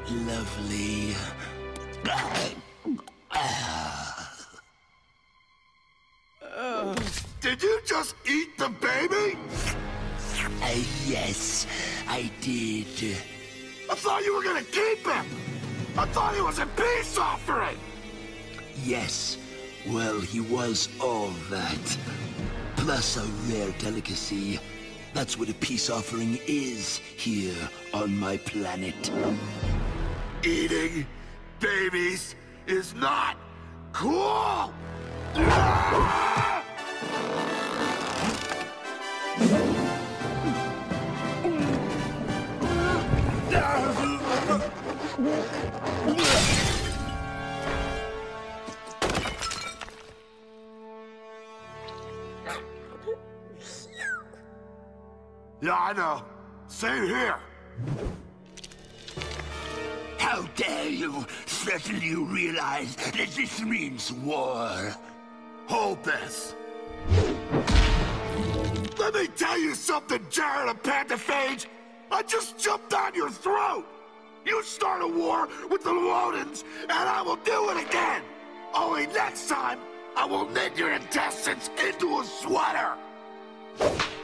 Lovely. Did you just eat the baby? Yes, I did. I thought you were gonna keep him! I thought he was a peace offering! Yes, well, he was all that. Plus a rare delicacy. That's what a peace offering is here on my planet. Eating babies is not cool! Yeah, I know. Same here. How dare you! Certainly you realize that this means war. Hold this. Let me tell you something, Jared of Pantophage! I just jumped down your throat! You start a war with the Lodans, and I will do it again! Only next time, I will knit your intestines into a sweater!